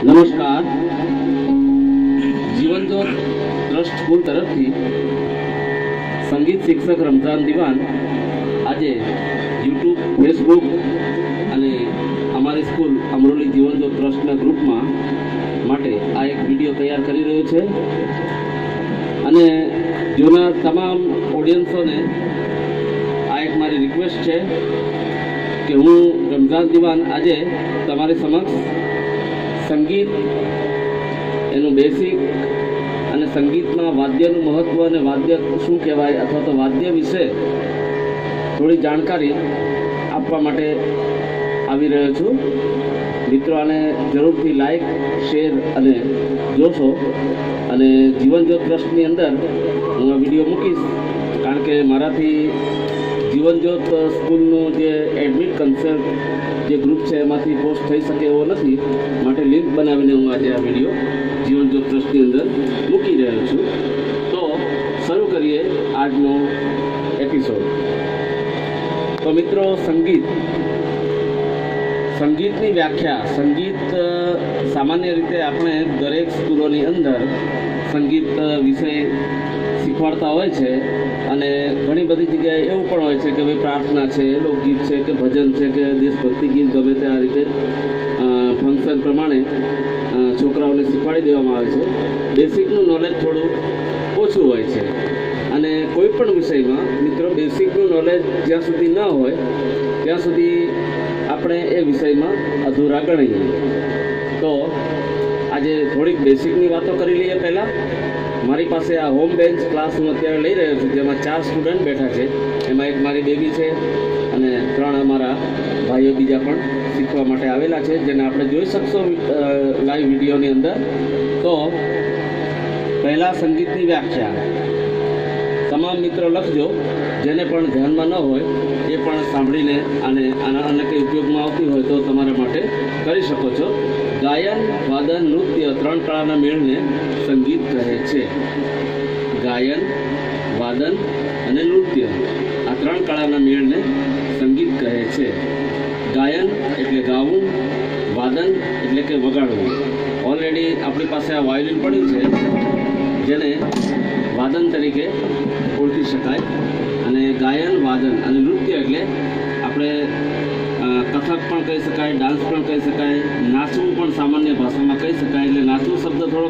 નમસ્કાર. જીવનજોત trust school તરફથી સંગીત શિક્ષક રમઝાન દિવાન આજે યુટ્યુબ, ફેસબુક અને અમારી સ્કૂલ અમરોલી જીવનજોત ટ્રસ્ટના ગ્રુપમાં માટે આ એક વિડીયો તૈયાર કરી રહ્યો છે અને જોનાર તમામ ઓડિયન્સોને આ એક મારી રિક્વેસ્ટ છે કે હું રમઝાન દિવાન આજે તમારી સમક્ષ સંગીત એનું બેસિક અને સંગીતમાં વાદ્યનું મહત્ત્વ અને વાદ્ય શું કહેવાય અથવા તો વાદ્ય વિશે થોડી જાણકારી આપવા માટે આવી રહ્યો છું. મિત્રો આને જરૂરથી લાઈક, શેર અને જોશો અને જીવનજોત ટ્રસ્ટની અંદર હું આ વિડીયો મૂકીશ, કારણ કે મારાથી જીવનજોત સ્કૂલનું જે એડમિટ કન્સેપ્ટ જે ગ્રુપ છે એમાંથી પોસ્ટ થઈ શકે એવો નથી, માટે લિંક બનાવીને હું આજે આ વિડીયો જીવનજોત ટ્રસ્ટની અંદર મૂકી રહ્યો છું. તો શરૂ કરીએ આજનો એપિસોડ. તો મિત્રો, સંગીતની વ્યાખ્યા. સંગીત સામાન્ય રીતે આપણે દરેક સ્કૂલોની અંદર સંગીત વિષય શીખવાડતા હોય છે અને ઘણી બધી જગ્યાએ એવું પણ હોય છે કે ભાઈ પ્રાર્થના છે, લોકગીત છે કે ભજન છે કે દેશભક્તિ ગીત, ગમે તે આ રીતે ફંક્શન પ્રમાણે છોકરાઓને શીખવાડી દેવામાં આવે છે. બેસિકનું નોલેજ થોડું ઓછું હોય છે અને કોઈ પણ વિષયમાં મિત્રો બેસિકનું નોલેજ જ્યાં સુધી ન હોય ત્યાં સુધી આપણે એ વિષયમાં અધૂરા ગણીએ. તો આજે થોડીક બેસિકની વાતો કરી લઈએ. પહેલાં મારી પાસે આ હોમ બેન્ચ ક્લાસ હું અત્યારે લઈ રહ્યો છું, જેમાં 4 સ્ટુડન્ટ બેઠા છે. એમાં એક મારી બેબી છે અને 3 અમારા ભાઈઓ બીજા પણ શીખવા માટે આવેલા છે, જેને આપણે જોઈ શકશો લાઈવ વિડીયોની અંદર. તો પહેલાં સંગીતની વ્યાખ્યા તમામ મિત્રો લખજો, જેને પણ ધ્યાનમાં ન હોય એ પણ સાંભળીને અને આના કંઈ ઉપયોગમાં આવતી હોય તો તમારા માટે કરી શકો છો. ગાયન, વાદન, નૃત્ય 3 કળાના મેળને સંગીત કહે છે. ગાયન, વાદન અને નૃત્ય આ 3 કળાના મેળને સંગીત કહે છે. ગાયન એટલે ગાવું, વાદન એટલે કે વગાડવું. ઓલરેડી આપણી પાસે આ વાયોલિન પડ્યું છે, જેને વાદન તરીકે ઓળખી શકાય. અને ગાયન, વાદન અને નૃત્ય એટલે આપણે કથક પણ કહી શકાય, ડાન્સ પણ કહી શકાય, નાચવું પણ સામાન્ય ભાષામાં કહી શકાય. એટલે નાચવું શબ્દ થોડો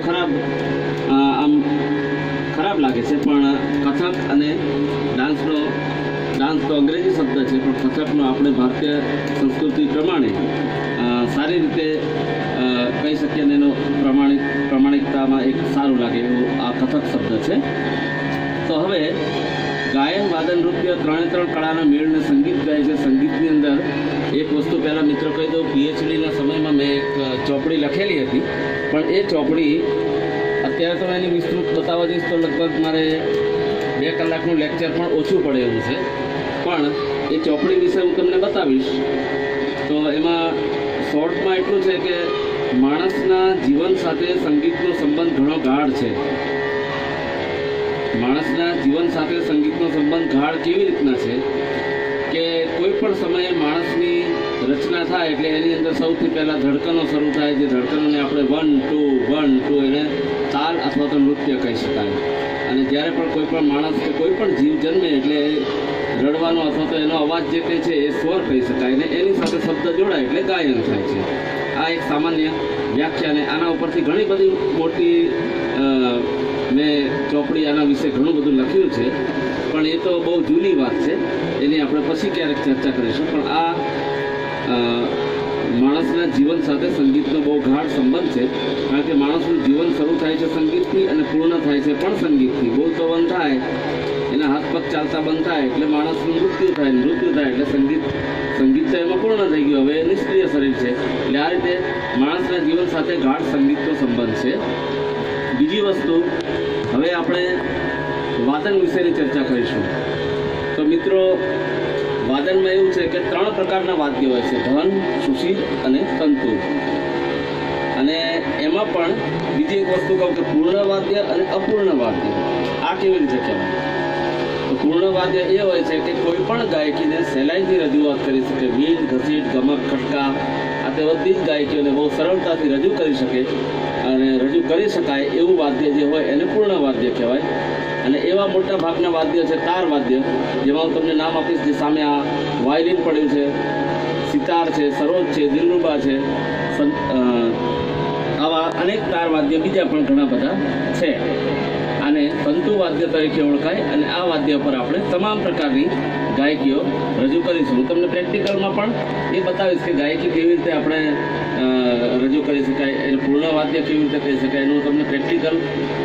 ખરાબ લાગે છે, પણ કથક અને ડાન્સ તો અંગ્રેજી શબ્દ છે, પણ કથકનો આપણે ભારતીય સંસ્કૃતિ પ્રમાણે સારી રીતે કહી શકીએ અને એનો પ્રમાણિકતામાં એક સારું લાગે એવું આ કથક શબ્દ છે. તો હવે ગાયન, વાદન, નૃત્ય 3 કળાના મેળને સંગીત કહે છે. સંગીતની અંદર એક વસ્તુ પહેલાં મિત્રો કહી દઉં, પીએચડીના સમયમાં મેં એક ચોપડી લખેલી હતી, પણ એ ચોપડી અત્યારે તો એની વિસ્તૃત બતાવવા જઈશ તો લગભગ મારે 2 કલાકનું લેક્ચર પણ ઓછું પડે એવું છે. પણ એ ચોપડી વિશે હું તમને બતાવીશ. તો એમાં શોર્ટમાં એટલું છે કે માણસના જીવન સાથે સંગીતનો સંબંધ ઘણો ગાઢ છે. માણસના જીવન સાથે સંગીતનો સંબંધ ગાઢ કેવી રીતના છે કે કોઈ પણ સમયે માણસની રચના થાય એટલે એની અંદર સૌથી પહેલાં ધડકનો શરૂ થાય. જે ધડકનોને આપણે 1 2 એને તાલ અથવા તો નૃત્ય કહી શકાય. અને જ્યારે પણ કોઈ પણ માણસ કે કોઈ પણ જીવ જન્મે એટલે રડવાનો અથવા તો એનો અવાજ જે કંઈ છે એ સ્વર કહી શકાય, ને એની સાથે શબ્દ જોડાય એટલે ગાયન થાય છે. આ એક સામાન્ય વ્યાખ્યા. અને આના ઉપરથી ઘણી બધી મોટી મેં ચોપડી આના વિશે ઘણું બધું લખ્યું છે, પણ એ તો બહુ જૂની વાત છે, એની આપણે પછી ક્યારેક ચર્ચા કરીશું. પણ આ માણસના જીવન સાથે સંગીતનો બહુ ગાઢ સંબંધ છે, કારણ કે માણસનું જીવન શરૂ થાય છે સંગીતથી અને પૂર્ણ થાય છે પણ સંગીતથી. બોલતો બંધ થાય, એના હાથ પગ ચાલતા બંધ થાય એટલે માણસનું મૃત્યુ થાય એટલે સંગીત તો એમાં પૂર્ણ થઈ ગયું, હવે નિષ્ક્રિય શરીર છે. એટલે આ રીતે માણસના જીવન સાથે ગાઢ સંગીતનો સંબંધ છે. બીજી વસ્તુ, હવે આપણે વાદન વિશેની ચર્ચા કરીશું. તો મિત્રો, વાદનમાં એવું છે કે 3 પ્રકારના વાદ્ય હોય છે: ધન, સુશીલ અને તંતુ. અને એમાં પણ બીજી એક વસ્તુ કહું કે પૂર્ણ વાદ્ય અને અપૂર્ણ વાદ્ય. આ કેવી રીતે કહેવાય? તો પૂર્ણ વાદ્ય એ હોય છે કે કોઈ પણ ગાયકીને સહેલાઈથી રજૂઆત કરી શકે. વીણ, ઘસીટ, ગમક, ખટકા આ સાથે બધી જ ગાયકીઓને બહુ સરળતાથી રજૂ કરી શકે અને રજૂ કરી શકાય એવું વાદ્ય જે હોય એને પૂર્ણ વાદ્ય કહેવાય. અને એવા મોટા ભાગના વાદ્ય છે તાર વાદ્ય, જેમાં હું તમને નામ આપીશ. જે સામે આ વાયોલિન પડ્યું છે, સિતાર છે, સરોજ છે, દિલરુબા છે, આવા અનેક તાર વાદ્ય બીજા પણ ઘણા બધા છે. આને તંતુ વાદ્ય તરીકે ઓળખાય અને આ વાદ્ય પર આપણે તમામ પ્રકારની ગાયકીઓ રજૂ કરીશું. હું તમને પ્રેક્ટિકલમાં પણ એ બતાવીશ કે ગાયકી કેવી રીતે આપણે રજૂ કરી શકાય, એને પૂર્ણ વાદ્ય કેવી રીતે કહી શકાય, એનું તમને પ્રેક્ટિકલ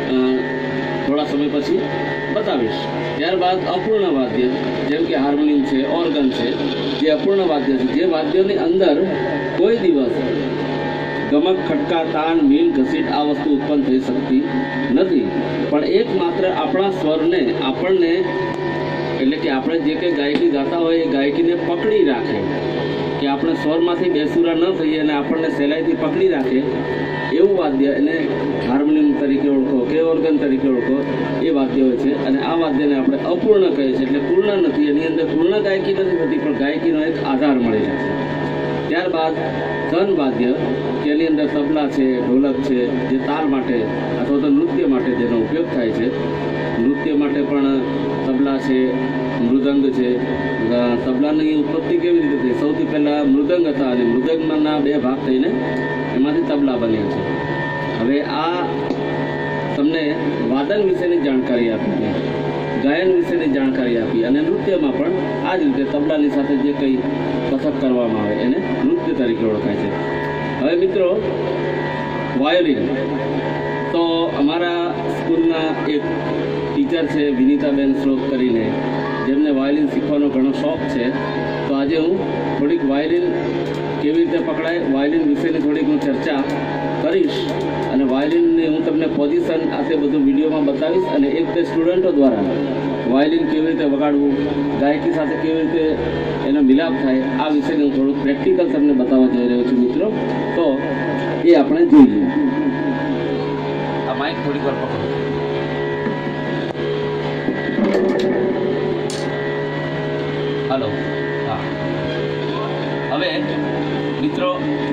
થોડા સમય પછી બતાવીશ. ત્યારબાદ અપૂર્ણ વાદ્ય, જેમ કે હાર્મોનિયમ છે, ઓર્ગન છે, જે અપૂર્ણ વાદ્ય છે, જે વાદ્યોની અંદર કોઈ દિવસ ગમક, ખટકા, તાન, મીલ, ઘસીટ આ વસ્તુ ઉત્પન્ન થઈ શકતી નથી, પણ એકમાત્ર આપણા સ્વરને આપણને, એટલે કે આપણે જે કંઈ ગાયકી ગાતા હોય એ ગાયકીને પકડી રાખે, કે આપણે સ્વરમાંથી બેસુરા ન થઈએ અને આપણને સહેલાઈથી પકડી રાખે એવું વાદ્ય, એને હાર્મોનિયમ તરીકે ઓળખો કે ઓર્ગન તરીકે ઓળખો, એ વાદ્ય હોય છે. અને આ વાદ્યને આપણે અપૂર્ણ કહીએ છીએ, એટલે પૂર્ણ નથી, એની અંદર પૂર્ણ ગાયકી નથી થતી, પણ ગાયકીનો એક આધાર મળી જાય છે. ત્યારબાદ ધન વાદ્ય, કે એની અંદર તબલા છે, ઢોલક છે, જે તાલ માટે અથવા તો નૃત્ય માટે જેનો ઉપયોગ થાય છે. નૃત્ય માટે પણ તબલા છે, મૃદંગ છે. તબલાની ઉત્પત્તિ કેવી રીતે થઈ? સૌથી પહેલાં મૃદંગ હતા અને મૃદંગના 2 ભાગ થઈને એમાંથી તબલા બન્યા છે. હવે આ તમને વાદન વિશેની જાણકારી આપી, ગાયન વિશેની જાણકારી આપી, અને નૃત્યમાં પણ આ જ રીતે તબલાની સાથે જે કંઈ કથક કરવામાં આવે એને નૃત્ય તરીકે ઓળખાય છે. હવે મિત્રો, વાયોલિન તો અમારા સ્કૂલના એક ટીચર છે વિનીતાબેન શ્રોત કરીને, જેમને વાયોલિન શીખવાનો ઘણો શોખ છે. તો આજે હું થોડીક વાયોલિન કેવી રીતે પકડાય, વાયોલિન વિશેની થોડીક હું ચર્ચા કરીશ, અને વાયોલિનની હું તમને પોઝિશન આ તે બધું વિડીયોમાં બતાવીશ, અને એક તે સ્ટુડન્ટો દ્વારા વાયોલિન કેવી રીતે વગાડવું, ગાયકી સાથે કેવી રીતે એનો મિલાપ થાય, આ વિશેનું હું થોડુંક પ્રેક્ટિકલ તમને બતાવવા જઈ રહ્યો છું મિત્રો. તો એ આપણે જોઈએ. આ માઇક થોડીક વાર પકડો. હલો, હા. હવે મિત્રો,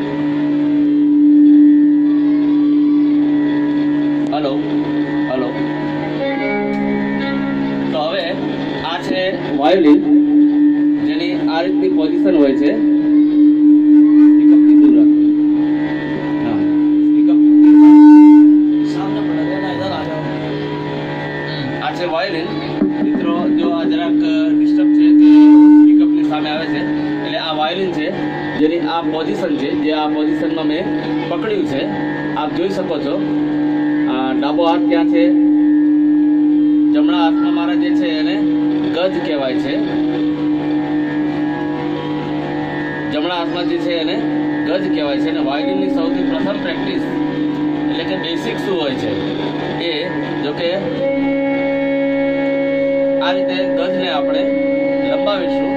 હલો હલો તો હવે આ છે વાયોલિન, જેની આ રીતની પોઝિશન હોય છે. આ છે વાયોલિન મિત્રો. જો આ જરાક ડિસ્ટર્બ છે કે પિકઅપની સામે આવે છે, એટલે આ વાયોલિન છે જેની આ પોઝિશન છે, જે આ પોઝિશનમાં મેં પકડ્યું છે. આપ જોઈ શકો છો. ડાબો હાથ ક્યાં છે? જમણા હાથમાં મારા જે છે એને ગજ કહેવાય છે. જમણા હાથમાં જે છે એને ગજ કહેવાય છે. અને વાયોલિનની સૌથી પ્રથમ પ્રેક્ટિસ એટલે કે બેસિક શું હોય છે એ, જો કે આ રીતે ગજને આપણે લંબાવીશું.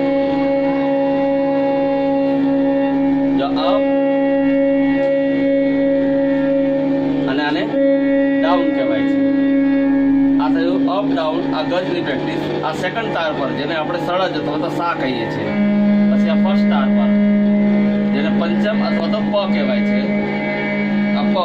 જો અપ અને આને ડાઉન કહેવાય છે. આ થયું અપ ડાઉન, આ ગજની પ્રેક્ટિસ. આ સેકન્ડ તાર પર, જેને આપણે સળજ અથવા તો સા કહીએ છીએ. પછી આ ફર્સ્ટ તાર પર, જેને પંચમ અથવા તો પ કહેવાય છે. આ પ,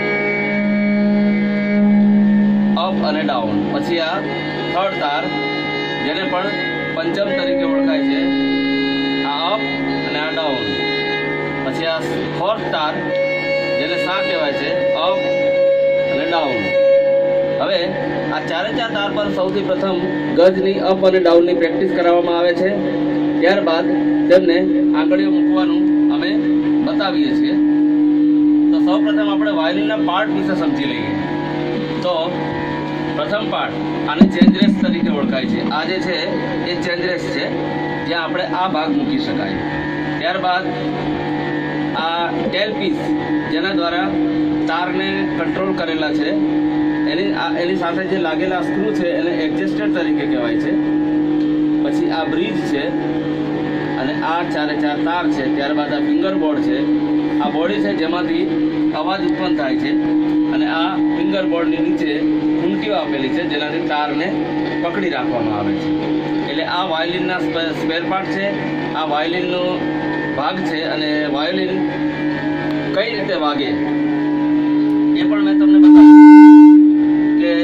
અપ અને ડાઉન. પછી આ થર્ડ તાર, જેને પણ પંચમ તરીકે ઓળખાય છે. આ અપ અને આ ડાઉન. પછી આ ફોર્થ તાર, જેને સા કહેવાય છે, અપ અને ડાઉન. હવે આ 4 તાર પર સૌથી પ્રથમ ગજની અપ અને ડાઉનની પ્રેક્ટિસ કરાવવામાં આવે છે. ત્યારબાદ તેમને આંગળીઓ મૂકવાનું અમે બતાવીએ છીએ. તો સૌ પ્રથમ આપણે વાયોલિનના પાર્ટ વિશે સમજી લઈએ. તો પ્રથમ પાર્ટ, આને ચેન્જરેસ તરીકે ઓળખાય છે. આ જે છે એ ચેન્જરેસ છે, જ્યાં આપણે આ ભાગ મૂકી શકાય. ત્યારબાદ આ ટેલ પીસ, જેના દ્વારા તારને કંટ્રોલ કરેલા છે, એની સાથે જે લાગેલા સ્ક્રૂ છે એને એડજસ્ટર તરીકે કહેવાય છે. પછી આ બ્રિજ છે, અને આ 4 તાર છે. ત્યારબાદ આ ફિંગર બોર્ડ છે. આ બોડી છે જેમાંથી અવાજ ઉત્પન્ન થાય છે, અને આ ફિંગર બોર્ડની નીચે ઘૂંટીઓ આપેલી છે, જેનાથી તારને પકડી રાખવામાં આવે છે. એટલે આ વાયોલિનના સ્પેર પાર્ટ છે. આ વાયોલિનનું ભાગ છે અને વાયોલિન કઈ રીતે વાગે એ પણ મેં તમને બતાવ્યું કે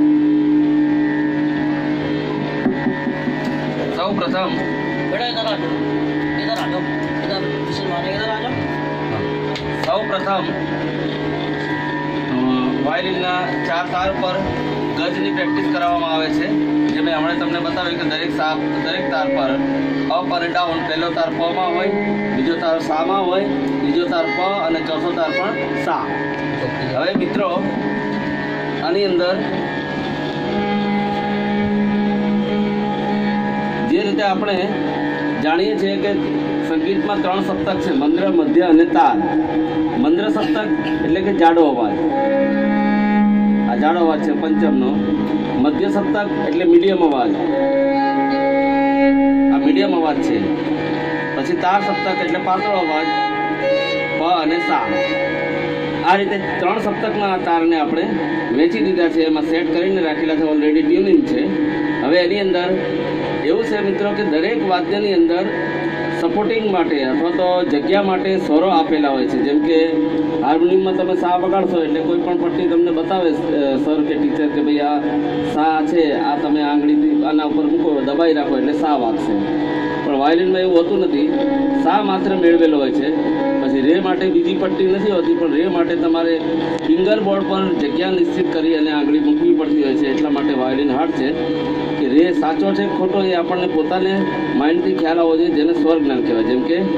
સૌ પ્રથમ વાયોલિનના 4 તાર પર ગજની પ્રેક્ટિસ કરાવવામાં આવે છે, જે મેં હમણાં તમને બતાવ્યું કે દરેક તાર પર અપ અને ડાઉન, પહેલો તાર પ માં હોય, બીજો તાર સા માં હોય, ત્રીજો તાર પ અને ચોથો તાર પણ સા. હવે મિત્રો આની અંદર જે રીતે આપણે જાણીએ છીએ કે સંગીતમાં 3 સપ્તક છે, મંદ્ર, મધ્ય અને તાલ. મંદ્ર સપ્તક એટલે કે જાડો અવાજ, આ જાડો અવાજ છે પંચમનો. મધ્ય સપ્તક એટલે મીડિયમ અવાજ, આ મીડિયમ અવાજ છે. પછી તાર સપ્તક એટલે પાતળો અવાજ, પ અને સા. આ રીતે 3 સપ્તકના તારને આપણે વેચી દીધા છે, એમાં સેટ કરીને રાખેલા છે, ઓલરેડી ટ્યુનિંગ છે. હવે એની અંદર એવું છે મિત્રો કે દરેક વાદ્યની અંદર સપોર્ટિંગ માટે અથવા તો જગ્યા માટે સ્વરો આપેલા હોય છે. જેમ કે હાર્મોનિયમમાં તમે સા વગાડશો એટલે કોઈ પણ પટ્ટી તમને બતાવે સર કે ટીચર કે ભાઈ આ સા છે, આ તમે આંગળીથી આના ઉપર મૂકો, દબાઈ રાખો એટલે સા વાગશે. પણ વાયોલિનમાં એવું હોતું નથી, સા માત્ર મેળવેલો હોય છે. પછી રે માટે બીજી પટ્ટી નથી હોતી, પણ રે માટે તમારે ફિંગર બોર્ડ પર જગ્યા નિશ્ચિત કરી અને આંગળી મૂકવી પડતી હોય છે. એટલા માટે વાયોલિન હાર્ડ છે કે રે સાચો છે ખોટો એ આપણને પોતાને માઇન્ડથી ખ્યાલ આવવો જોઈએ, જેને સ્વર જ્ઞાન કહેવાય. જેમ કે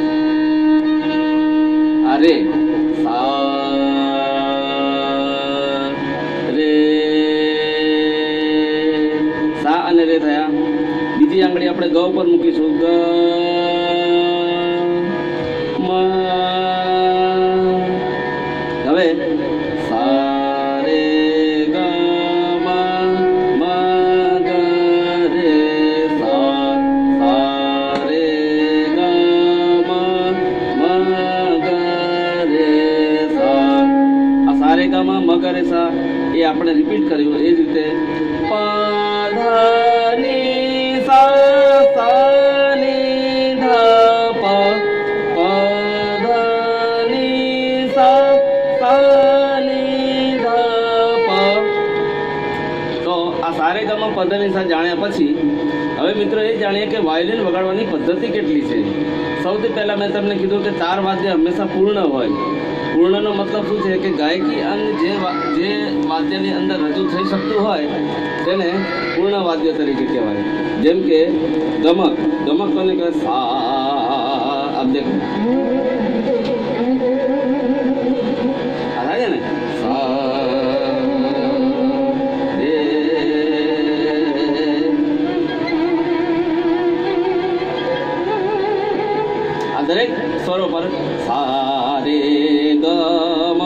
આ રે, સા રે, સા અને રે થયા. બીજી આંગળી આપણે ગ ઉપર મૂકીશું, ગ મ. હવે સા રે ગ મ, મ ગ રે સા, સા રે ગ મ, મ ગ રે સા. આ સા રે ગ મ, મ ગ રે સા એ આપણે રિપીટ કર્યું. એ જ રીતે પ ધ ની સા, સા ની ધ પ, પ ધ ની સા, સા ની ધ પ. તો આ સારે ગમ પદ્ધતિ જાણ્યા પછી હવે મિત્રો એ જાણીએ કે વાયોલિન વગાડવાની પદ્ધતિ કેટલી છે. સૌથી પહેલાં મેં તમને કીધું કે તાર વાદ્ય હંમેશા પૂર્ણ હોય. પૂર્ણનો મતલબ શું છે કે ગાયકી અંગ જે વાદ્યની અંદર રજૂ થઈ શકતું હોય તેને પૂર્ણ વાદ્ય તરીકે કહેવાય. જેમ કે ગમક, ગમક કોને કહેવાય? સા. આપ દેખો આ થાય ને, સા રે. આ દરેક સ્વરો પર સા રે ગ મ.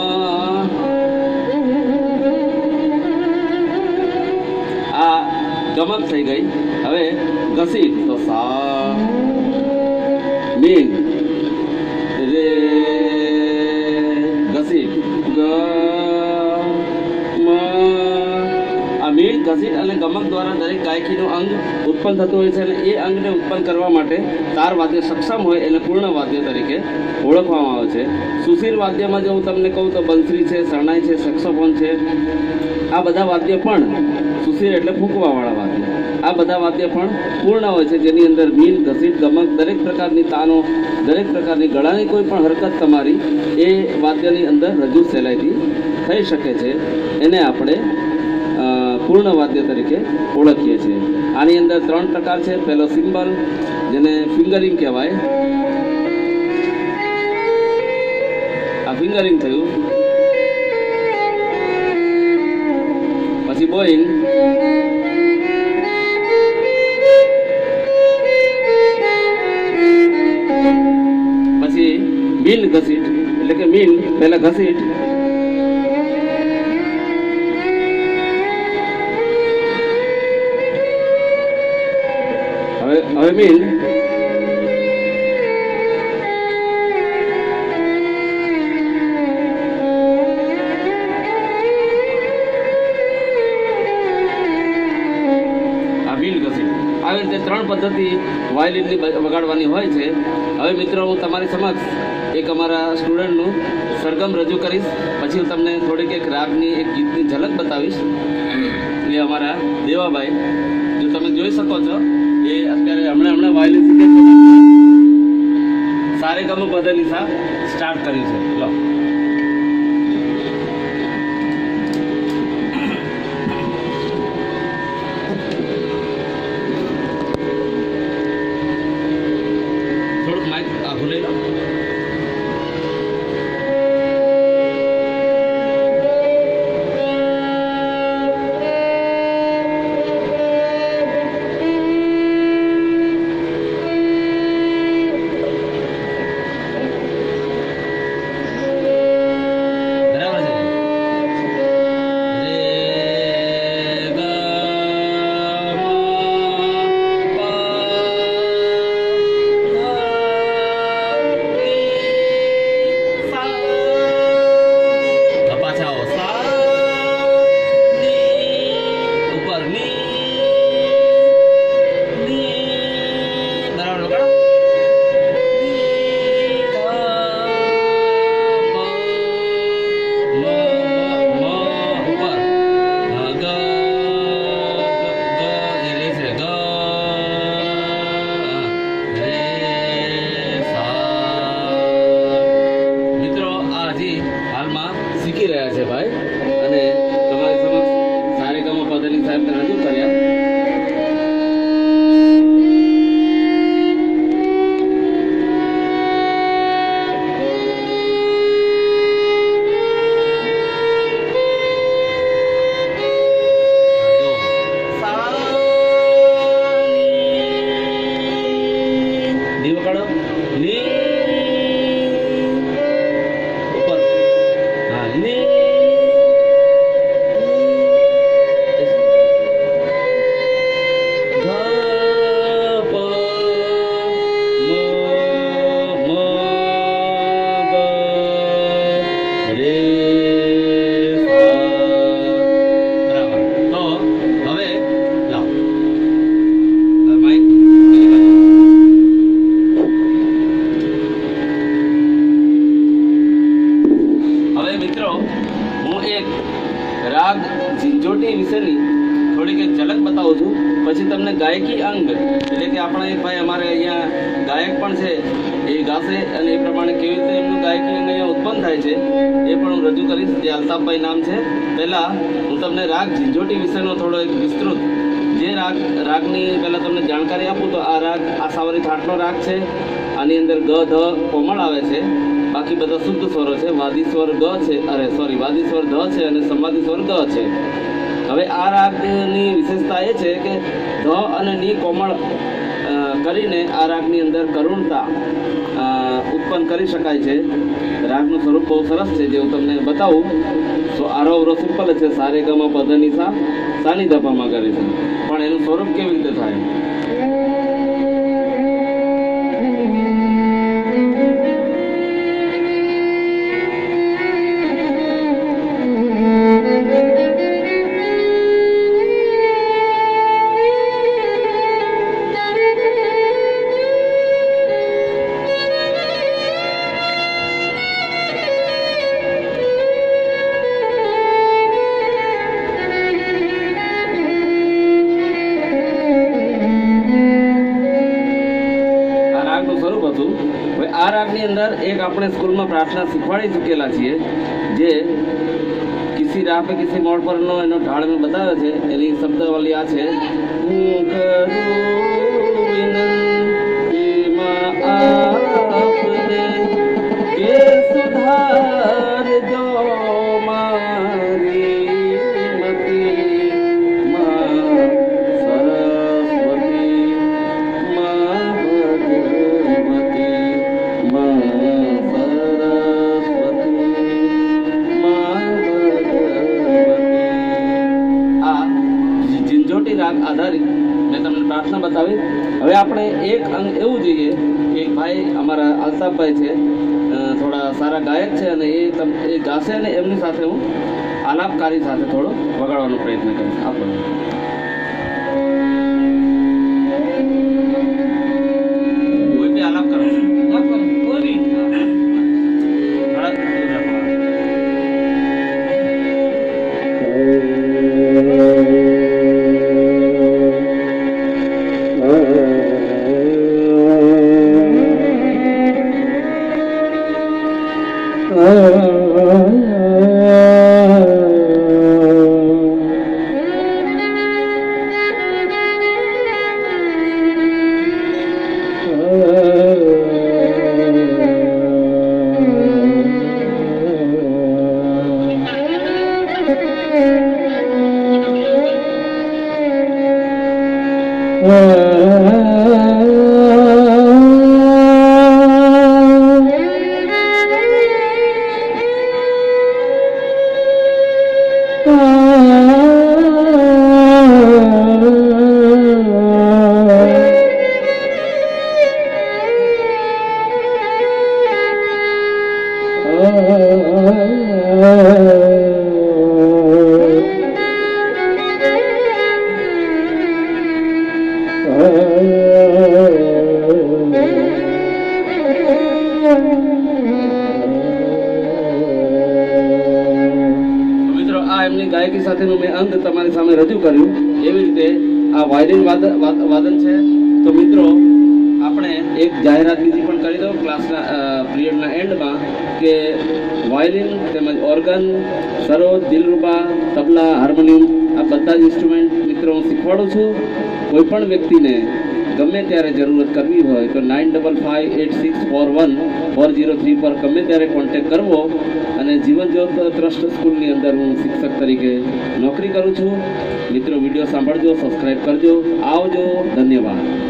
આ ગમક થઈ ગઈ. હવે ઘસી તો સા, મીન રે, ઘસી ગ મ. આ મીણ, ઘસીટ અને ગમક દ્વારા દરેક ગાયકીનું અંગ ઉત્પન્ન થતું હોય છે અને એ અંગને ઉત્પન્ન કરવા માટે તાર વાદ્ય સક્ષમ હોય એને પૂર્ણ વાદ્ય તરીકે ઓળખવામાં આવે છે. સુશીર વાદ્યમાં જો હું તમને કહું તો બંસરી છે, શરણાઈ છે, સેક્સોફોન છે, આ બધા વાદ્ય પણ સુશીર એટલે ફૂંકવાવાળા વાદ્ય, આ બધા વાદ્ય પણ પૂર્ણ હોય છે, જેની અંદર મીન, ઘસીટ, ગમક, દરેક પ્રકારની તાનો, દરેક પ્રકારની ગળાની કોઈ પણ હરકત તમારી એ વાદ્યની અંદર રજૂ સહેલાઈથી થઈ શકે છે. એને આપણે પૂર્ણ વાદ્ય તરીકે ઓળખીએ છીએ. આની અંદર 3 પ્રકાર છે. પહેલો સિમ્બલ, જેને ફિંગરિંગ કહેવાય. આ ફિંગરિંગ થયું. પછી બોઈંગ, પછી મીન ઘસીટ એટલે કે મીન પહેલા ઘસીટ, હવે મીન, આ મીન ઘસીટ. હવે આવી રીતે 3 પદ્ધતિ વાયોલિનની વગાડવાની હોય છે. હવે મિત્રો હું તમારી સમક્ષ એક અમારા સ્ટુડન્ટનું સરગમ રજૂ કરીશ. પછી હું તમને થોડીક એક રાગની એક ગીતની ઝલક બતાવીશ. એ અમારા દેવાભાઈ, જો તમે જોઈ શકો છો, એ અત્યારે હમણાં વાયોલિન શીખે છે. સારેગમ પધનિસા સ્ટાર્ટ કર્યું છે. લો થોડુંક માઇક આઘું લઈ લો. શીખી રહ્યા છે ભાઈ, અને તમારી સમક્ષ સારેગમ પધની સાહેબને રજૂ કર્યા. રાગ ઝીંઝોટી વિશેની થોડીક એક ઝલક બતાવું છું. પછી તમને ગાયકી અંગ, એટલે કે આપણા એક ભાઈ અમારે અહીંયા ગાયક પણ છે, એ ગાશે અને એ પ્રમાણે કેવી રીતે એમનું ગાયકી અંગ અહીંયા ઉત્પન્ન થાય છે એ પણ હું રજૂ કરીશ. જે અલ્તાફભાઈ નામ છે. પહેલાં હું તમને રાગ ઝીંઝોટી વિશેનો થોડો એક વિસ્તૃત જે રાગની પહેલાં તમને જાણકારી આપું તો આ રાગ આસાવરી થાટનો રાગ છે. આની અંદર ગ ધ કોમળ આવે છે, બાકી બધા શુદ્ધ સ્વરો છે. વાદી સ્વર ગ છે, વાદી સ્વર ધ છે અને સંવાદી સ્વર ગ છે. હવે આ રાગની વિશેષતા એ છે કે ધ અને ની કોમળ કરીને આ રાગની અંદર કરુણતા ઉત્પન્ન કરી શકાય છે. રાગનું સ્વરૂપ બહુ સરસ છે, જે હું તમને બતાવું. તો આરોવરો સિમ્પલ છે, સારેગમ પધનિસા સાની ધપામાં કરીશું, પણ એનું સ્વરૂપ કેવી રીતે થાય. આ રાગની અંદર એક આપણે સ્કૂલમાં પ્રાર્થના શીખવાડી ચૂકેલા છીએ, જે કિસી રાહ પે કિસી મોડ પરનો એનો ઢાળ મેં બતાવ્યો છે. એની શબ્દાવલી આ છે, હું કરું વિનંતી આપને કે સુધારજો મારી મતી, માં સરસ્વતી, માં ભગવતી, રાગ આધારિત મેં તમને પ્રાર્થના બતાવી. હવે આપણે એક અંગ એવું જોઈએ કે એક ભાઈ અમારા અલ્તાફભાઈ છે, થોડા સારા ગાયક છે, અને એ ગાશે અને એમની સાથે હું આલાપકારી સાથે થોડો વગાડવાનો પ્રયત્ન કરીશ. આપણને એમની ગાયકી સાથેનું મેં અંગ તમારી સામે રજૂ કર્યું. એવી રીતે આ વાયલિન વાદન છે. તો મિત્રો આપણે એક જાહેરાત બીજી પણ કરી દઉં ક્લાસના પિરિયડના એન્ડમાં કે વાયલિન તેમજ ઓર્ગન, સરોદ, દિલરૂબા, તબલા, હાર્મોનિયમ આ બધા જ ઇન્સ્ટ્રુમેન્ટ મિત્રો હું શીખવાડું છું. કોઈ પણ વ્યક્તિને ગમે ત્યારે જરૂરત કરવી હોય તો 9558641403 પર ગમે ત્યારે કોન્ટેક્ટ કરવો. અને જીવનજ્યોત ટ્રસ્ટ સ્કૂલની અંદર હું શિક્ષક તરીકે નોકરી કરું છું. મિત્રો વિડીયો સાંભળજો, સબસ્ક્રાઈબ કરજો. આવજો. ધન્યવાદ.